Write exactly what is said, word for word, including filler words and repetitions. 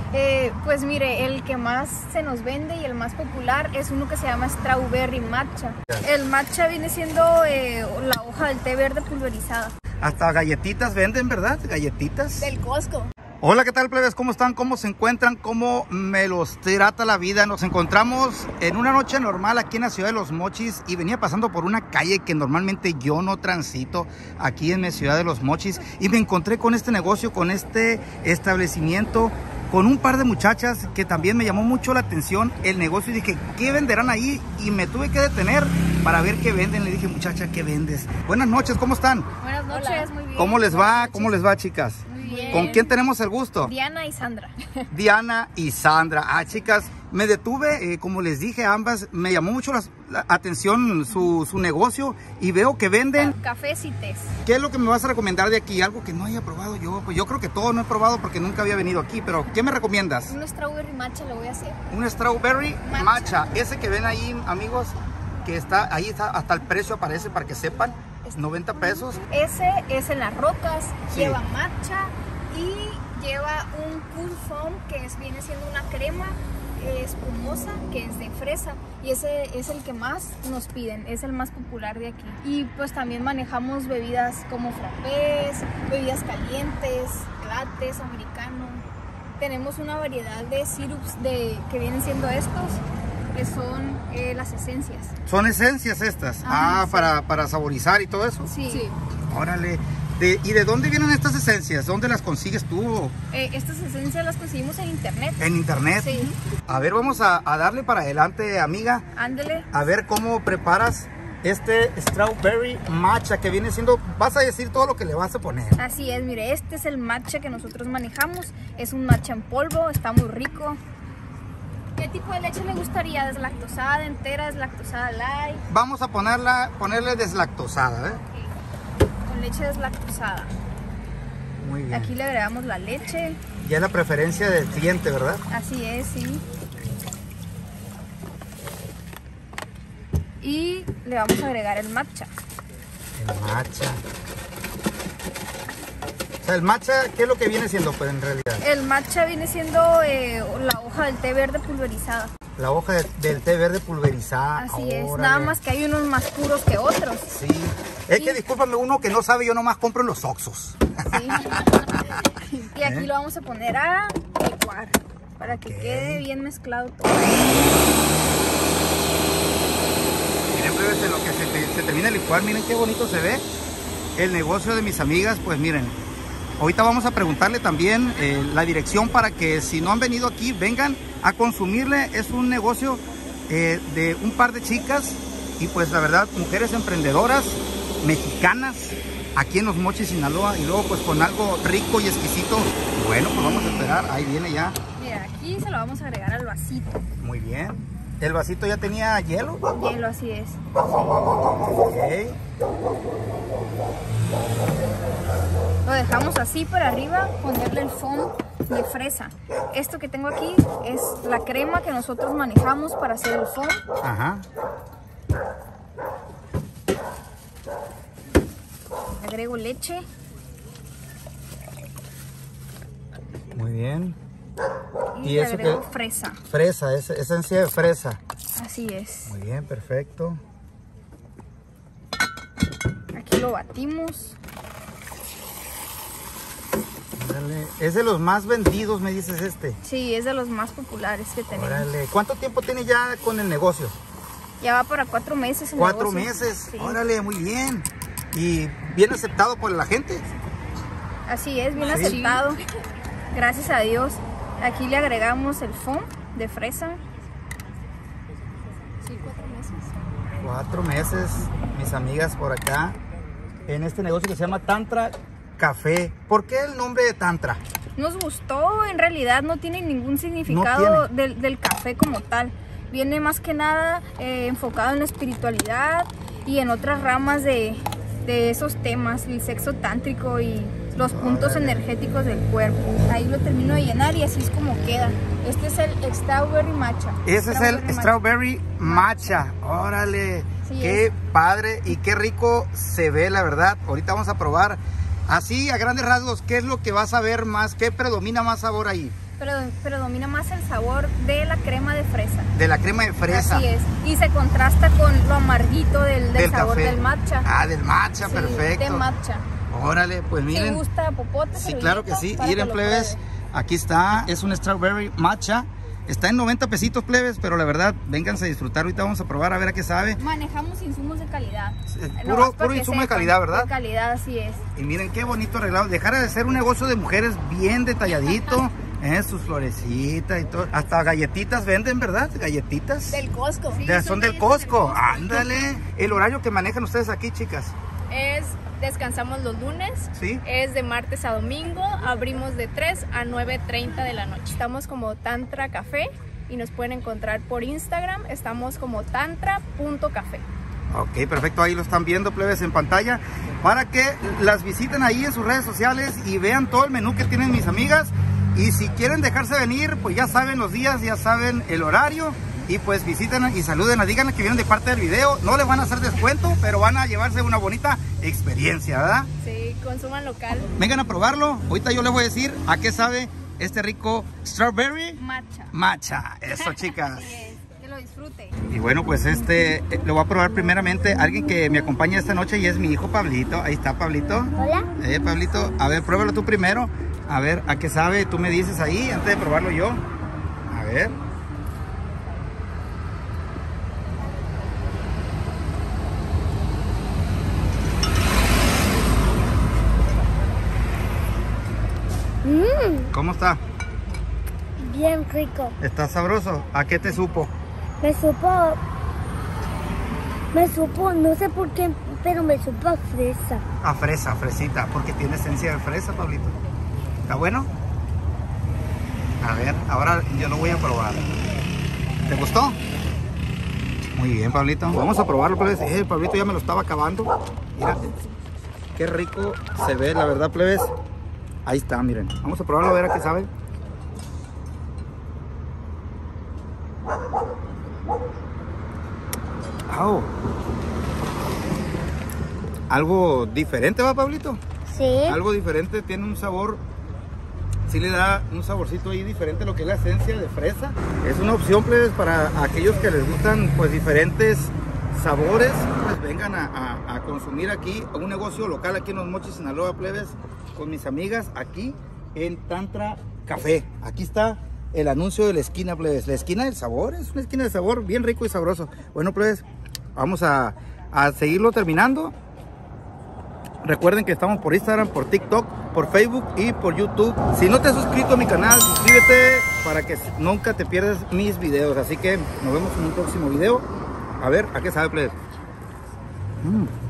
Eh, pues mire, el que más se nos vende y el más popular es uno que se llama Strawberry Matcha. El matcha viene siendo eh, la hoja del té verde pulverizada. Hasta galletitas venden, ¿verdad? Galletitas. Del Costco. Hola, ¿qué tal, plebes? ¿Cómo están? ¿Cómo se encuentran? ¿Cómo me los trata la vida? Nos encontramos en una noche normal aquí en la ciudad de Los Mochis y venía pasando por una calle que normalmente yo no transito aquí en mi ciudad de Los Mochis y me encontré con este negocio, con este establecimiento, con un par de muchachas que también me llamó mucho la atención el negocio y dije, ¿qué venderán ahí? Y me tuve que detener para ver qué venden. Le dije, muchacha, ¿qué vendes? Buenas noches, ¿cómo están? Buenas noches, Hola. muy bien. ¿Cómo les va? ¿Cómo les va, chicas? Bien. ¿Con quién tenemos el gusto? Diana y Sandra. Diana y Sandra. Ah, chicas, me detuve, eh, como les dije a ambas, me llamó mucho la, la atención su, su negocio y veo que venden... Cafés y tés. ¿Qué es lo que me vas a recomendar de aquí? Algo que no haya probado yo. Pues yo creo que todo no he probado porque nunca había venido aquí, pero ¿qué me recomiendas? Un Strawberry Matcha lo voy a hacer. Un Strawberry Matcha. Matcha. Ese que ven ahí, amigos, que está ahí, está, hasta el precio aparece para que sepan, noventa pesos. Ese es en las rocas, Sí. lleva matcha y lleva un cool foam que es, viene siendo una crema eh, espumosa que es de fresa y ese es el que más nos piden, es el más popular de aquí. Y pues también manejamos bebidas como frappés, bebidas calientes, lattes, americano. Tenemos una variedad de sirups de, que vienen siendo estos, que son eh, las esencias. Son esencias estas. Ajá, ah, sí. para, para saborizar y todo eso. Sí. Sí. Órale. De, ¿Y de dónde vienen estas esencias? ¿Dónde las consigues tú? Eh, estas esencias las conseguimos en internet. ¿En internet? Sí. A ver, vamos a, a darle para adelante, amiga. Ándele. A ver cómo preparas este Strawberry Matcha que viene siendo... Vas a decir todo lo que le vas a poner. Así es, mire, este es el matcha que nosotros manejamos. Es un matcha en polvo, está muy rico. ¿Qué tipo de leche le gustaría? ¿Deslactosada, entera, deslactosada light? Vamos a ponerla, ponerle deslactosada, ¿eh? Con leche deslactosada. Muy bien. Aquí le agregamos la leche. Ya es la preferencia del cliente, ¿verdad? Así es, sí. Y le vamos a agregar el matcha. El matcha. O sea, el matcha, ¿qué es lo que viene siendo, pues, en realidad? El matcha viene siendo eh, la hoja del té verde pulverizada. La hoja de- del té verde pulverizada. Así es, Órale. nada más que hay unos más puros que otros. Sí. Es que Y- discúlpame, uno que no sabe, yo nomás compro en los Oxxos. Sí. Y aquí ¿Eh? lo vamos a poner a licuar para que Ok. quede bien mezclado todo. Miren, plebes, en lo que se, te- se termina de licuar, miren qué bonito se ve el negocio de mis amigas. Pues miren, ahorita vamos a preguntarle también eh, la dirección para que si no han venido aquí, vengan a consumirle. Es un negocio eh, de un par de chicas y pues la verdad, mujeres emprendedoras mexicanas aquí en Los Mochis, Sinaloa, y luego pues con algo rico y exquisito. Bueno, pues vamos a esperar, ahí viene ya. Mira, aquí se lo vamos a agregar al vasito. Muy bien. ¿El vasito ya tenía hielo? Hielo, así es. Ok. Lo dejamos así para arriba, ponerle el foam de fresa. Esto que tengo aquí es la crema que nosotros manejamos para hacer el foam. Ajá. Agrego leche Muy bien. y, ¿Y le eso agrego qué? fresa. Fresa, es esencia de fresa. Así es. Muy bien, perfecto. Aquí lo batimos. Órale. Es de los más vendidos, me dices este. Sí, es de los más populares que tenemos. Órale. ¿Cuánto tiempo tiene ya con el negocio? Ya va para cuatro meses. el Cuatro negocio. meses. Sí. Órale, muy bien. ¿Y bien aceptado por la gente? Así es, bien Sí. aceptado. Gracias a Dios. Aquí le agregamos el foam de fresa. Sí, cuatro meses. Cuatro meses, mis amigas por acá, en este negocio que se llama Tantra Café. ¿Por qué el nombre de Tantra? Nos gustó, en realidad no tiene ningún significado tiene. del, del café como tal. Viene más que nada eh, enfocado en la espiritualidad y en otras ramas de, de esos temas, el sexo tántrico y los puntos Órale. energéticos del cuerpo. Ahí lo termino de llenar y así es como queda. Este es el Strawberry Matcha. Ese es el Matcha. Strawberry Matcha. Órale, Sí, qué es. padre y qué rico se ve, la verdad. Ahorita vamos a probar. Así, a grandes rasgos, ¿qué es lo que vas a ver más? ¿Qué predomina más sabor ahí? pero predomina más el sabor de la crema de fresa. De la crema de fresa. Así es. Y se contrasta con lo amarguito del, del, del sabor café. del matcha. Ah, del matcha, Sí, perfecto. de matcha. Órale, pues miren. Si gusta popote, Sí, claro que sí. para Miren, que lo plebes, pruebe. aquí está, es un strawberry matcha. Está en noventa pesitos, plebes, pero la verdad, vénganse a disfrutar. Ahorita vamos a probar a ver a qué sabe. Manejamos insumos de calidad. Puro, Nomás para puro que insumo de sepan, calidad, ¿verdad? De calidad, así es. Y miren qué bonito arreglado. Dejara de ser un negocio de mujeres bien detalladito. eh, sus florecitas y todo. Hasta galletitas venden, ¿verdad? Galletitas. Del Costco. Sí, De- son del galletas Costco. Ándale. El horario que manejan ustedes aquí, chicas. Es, descansamos los lunes, Sí. es de martes a domingo, abrimos de tres a nueve treinta de la noche. Estamos como Tantra Café y nos pueden encontrar por Instagram, estamos como tantra punto café. Ok, perfecto, ahí lo están viendo, plebes, en pantalla, para que las visiten ahí en sus redes sociales y vean todo el menú que tienen mis amigas. Y si quieren dejarse venir, pues ya saben los días, ya saben el horario, y pues visiten y saluden, díganle que vienen de parte del video. No les van a hacer descuento, pero van a llevarse una bonita experiencia, ¿verdad? Sí, consuman local. Vengan a probarlo. Ahorita yo les voy a decir a qué sabe este rico strawberry Matcha. matcha. Eso, chicas. Así es. Que lo disfrute. Y bueno, pues este eh, lo voy a probar primeramente alguien que me acompaña esta noche y es mi hijo Pablito. Ahí está, Pablito. Hola. Eh, Pablito, a ver, pruébalo tú primero. A ver, ¿a qué sabe? Tú me dices ahí antes de probarlo yo. A ver. Mmm, ¿Cómo está? bien rico. ¿Está sabroso? ¿A qué te supo? Me supo, me supo, no sé por qué, pero me supo a fresa. A fresa, fresita, porque tiene esencia de fresa, Pablito. ¿Está bueno? A ver, ahora yo lo voy a probar. ¿Te gustó? Muy bien, Pablito. Vamos a probarlo, plebes. Eh, Pablito ya me lo estaba acabando. Mira, qué rico se ve, la verdad, plebes. Ahí está, miren. Vamos a probarlo a ver a qué sabe. Au. Algo diferente, ¿va, Pablito? Sí. Algo diferente, tiene un sabor, sí le da un saborcito ahí diferente a lo que es la esencia de fresa. Es una opción, plebes, para aquellos que les gustan pues diferentes sabores, pues vengan a, a, a consumir aquí a un negocio local aquí en Los Mochis, Sinaloa, plebes, con mis amigas aquí en Tantra Café. Aquí está el anuncio de la esquina, plebes, la esquina del sabor, es una esquina de sabor bien rico y sabroso. Bueno, plebes, vamos a, a seguirlo terminando. Recuerden que estamos por Instagram, por TikTok, por Facebook y por YouTube. Si no te has suscrito a mi canal, suscríbete para que nunca te pierdas mis videos. Así que nos vemos en un próximo video. A ver, ¿a qué sabe, plebes? Mm.